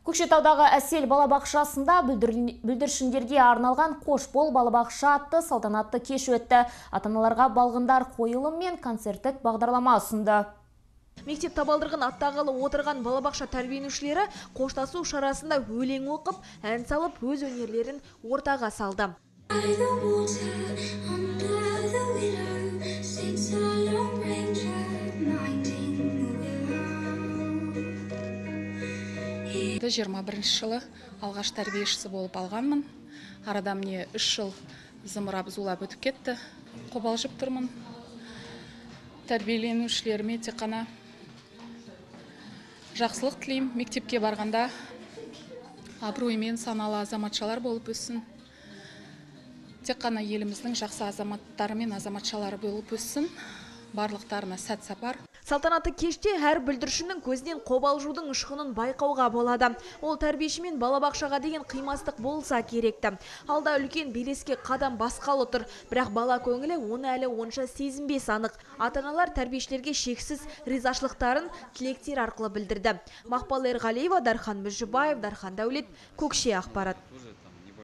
Көкшетаудағы әсел балабақшасында бүлдіршіндерге арналған «Қош бол балабақша» атты салтанатты кеш өтті. Ата-аналарға балғындар қойылым мен концерттік бағдарлама ұсынды. Мектеп табалдырғын аттағалы отырған балабақша тәрбиеленушілері қоштасу шарасында өлең оқып, ән салып, өз өнерлерін ортаға салды. Жиырма бірінші жылы алғаш тәрбиешісі болып алғанмын. Арада міне 3 жыл зымырап зулап өтіп кетті. Қобалжып тұрмын. Тәрбиеленушілеріме тек қана жақсылық тілеймін. Мектепке барғанда абыроймен саналы азаматшалар болып өссін. Тек қана еліміздің жақсы азаматтары мен азаматшалары болып өссін. Барлықтарына сәт сапар. Салтанатты кеште әр бүлдіршіннің көзінен қобалжудың ұшқынын байқауға болады. Ол тәрбиеші мен балабақшаға деген қимастық болса керекті. Алда үлкен белеске қадам басқалы тұр. Бірақ бала көңілі оны әлі онша сезінбес анық. Ата-аналар тәрбиешілерге шексіз ризашылықтарын тілектер арқылы білдірді. Мақпал Ерғалиева, Дархан Мүжібаев, Дархан Дәулет, Көкше ақпарат.